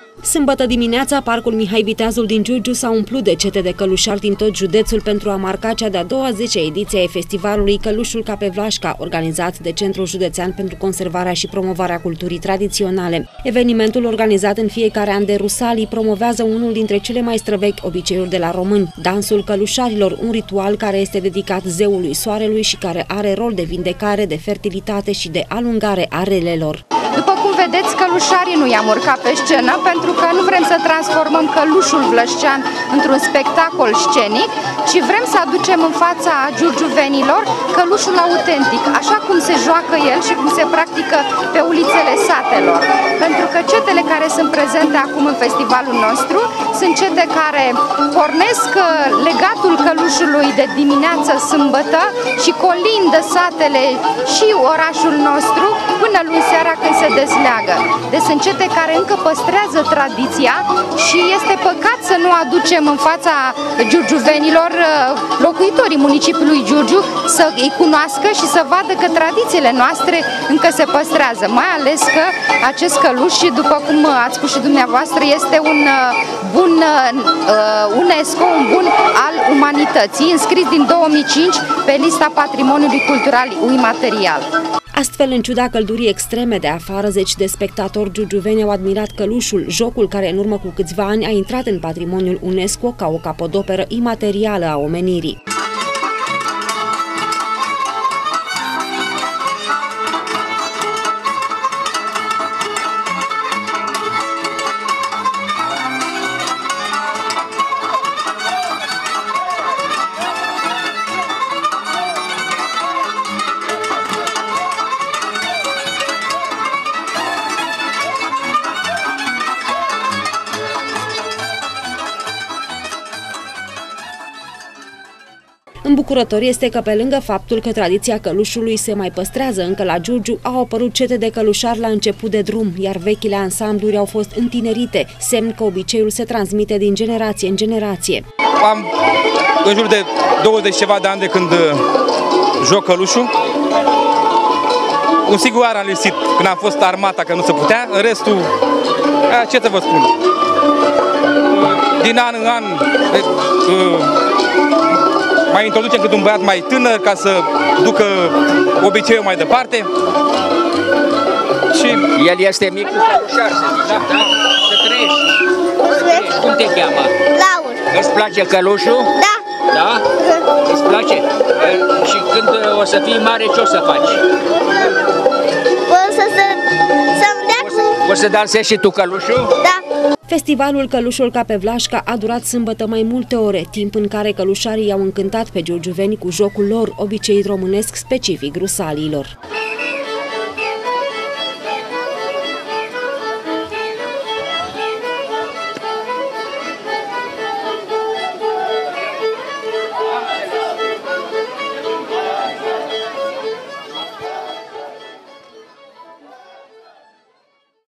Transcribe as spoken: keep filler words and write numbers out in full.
Sâmbătă dimineața, parcul Mihai Viteazul din Giurgiu s-a umplut de cete de călușari din tot județul pentru a marca cea de-a doua zecea ediție a festivalului Călușul ca pe Vlașca, organizat de Centrul Județean pentru Conservarea și Promovarea Culturii Tradiționale. Evenimentul, organizat în fiecare an de rusalii, promovează unul dintre cele mai străvechi obiceiuri de la români, dansul călușarilor, un ritual care este dedicat zeului soarelui și care are rol de vindecare, de fertilitate și de alungare a relelor. După cum vedeți, călușarii nu i-am urcat pe scenă pentru că nu vrem să transformăm călușul vlășcean într-un spectacol scenic, ci vrem să aducem în fața giurgiuvenilor călușul autentic, așa cum se joacă el și cum se practică pe ulițele satelor. Pentru că cetele care sunt prezente acum în festivalul nostru sunt cete care pornesc legatul călușului de dimineață sâmbătă și colindă satele și orașul nostru până luni seara când se dezleagă. Deci sunt cete care încă păstrează tradiția și este păcat să nu aducem în fața giurgiuvenilor, locuitorii municipiului Giurgiu, să îi cunoască și să vadă că tradițiile noastre încă se păstrează, mai ales că acest căluș, după cum ați spus și dumneavoastră, este un bun UNESCO, un bun al umanității, înscris din două mii cinci pe lista Patrimoniului Cultural Imaterial. Astfel, în ciuda căldurii extreme de afară, zeci de spectatori giurgiuveni au admirat călușul, jocul care în urmă cu câțiva ani a intrat în patrimoniul UNESCO ca o capodoperă imaterială a omenirii. Îmbucurător este că, pe lângă faptul că tradiția călușului se mai păstrează încă la Giurgiu, au apărut cete de călușari la început de drum, iar vechile ansambluri au fost întinerite, semn că obiceiul se transmite din generație în generație. Am în jur de douăzeci ceva de ani de când joc călușul. Un sigur ar am lipsit când am fost armata, că nu se putea, în restul, ce să vă spun, din an în an mai introducem cât un băiat mai tânăr ca să ducă obiceiul mai departe. Și el este micul călușar, să zice, da? Da? Să trăiești. Cum te cheamă? Laur. Îți place călușul? Da. Da? Îți place? Și când o să fii mare, ce o să faci? O să să-mi dea cu... O să dansezi și tu călușul? Da. Festivalul Călușul ca pe Vlașca a durat sâmbătă mai multe ore, timp în care călușarii i-au încântat pe giurgiuveni cu jocul lor, obicei românesc specific rusaliilor.